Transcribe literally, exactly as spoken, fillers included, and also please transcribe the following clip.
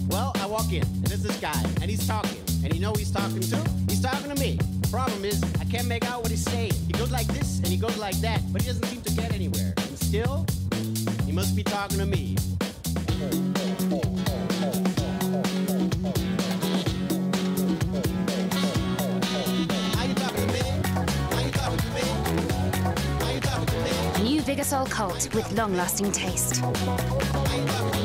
Well, I walk in, and there's this guy, and he's talking. And you know who he's talking to? He's talking to me. Problem is, I can't make out what he's saying. He goes like this, and he goes like that, but he doesn't seem to get anywhere. And still, he must be talking to me. Are you talking to me? Are you talking to me? Are you talking to me? New Vigasol Cult with long-lasting taste. Are you talking to me?